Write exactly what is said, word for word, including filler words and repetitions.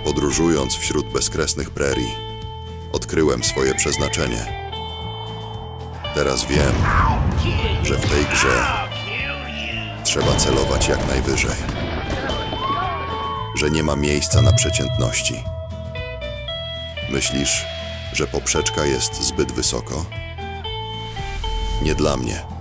Podróżując wśród bezkresnych prerii, odkryłem swoje przeznaczenie. Teraz wiem, że w tej grze trzeba celować jak najwyżej. Że nie ma miejsca na przeciętności. Myślisz, że poprzeczka jest zbyt wysoko? Nie dla mnie.